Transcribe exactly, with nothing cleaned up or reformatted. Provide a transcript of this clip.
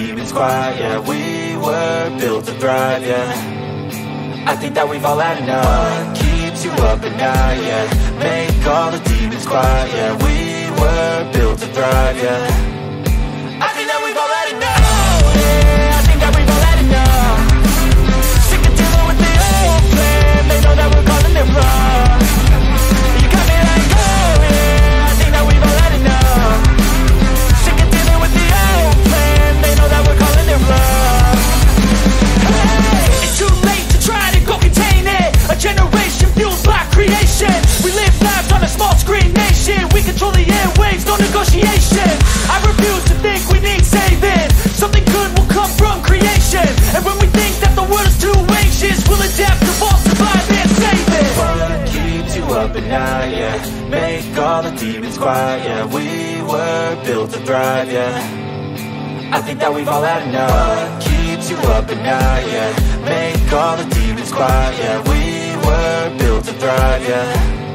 demons quiet, yeah. We were built to thrive, yeah. I think that we've all had enough. What keeps you up at night, yeah. Make all the demons quiet, yeah. We were built to thrive, yeah. I think that we've all had enough. Oh, yeah, I think that we've all had enough. Sick of dealing with the old plan. They know that we're calling it wrong. You got me like, oh yeah, I think that we've all had enough. Sick of dealing with the old plan. They know that we're calling it wrong. Hey, it's too late to try to go contain it. A generation fueled by creation. We live lives on a small screen nation. We control the airwaves, no negotiation. I refuse to think we need saving. Something good will come from creation. And when we think that the world is too anxious, we'll adapt, evolve, survive and save it. What keeps you up at night, yeah. Make all the demons quiet, yeah. We were built to thrive, yeah. I think that we've all had enough. What keeps you up at night, yeah. Make all the demons quiet, yeah. We were built to thrive, yeah.